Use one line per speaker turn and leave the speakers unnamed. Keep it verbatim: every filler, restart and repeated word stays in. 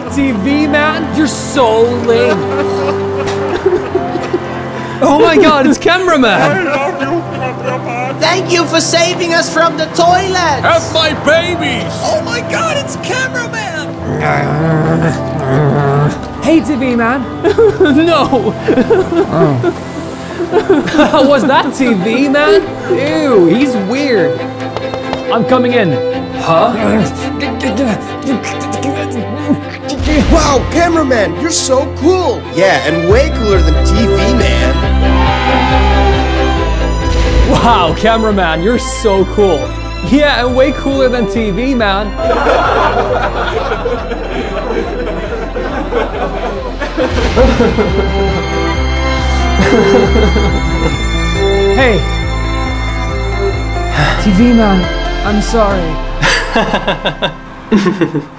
T V man, you're so lame. Oh my god, it's cameraman.
I love you, cameraman.
Thank you for saving us from the toilet.
Have my babies.
Oh my god, it's cameraman.
Hey T V man. No. How was that T V man? Ew, he's weird. I'm coming in. Huh?
Wow, cameraman, you're so cool. Yeah, and way cooler than T V man.
Wow, cameraman, you're so cool. Yeah, and way cooler than T V man. Hey, T V man, I'm sorry.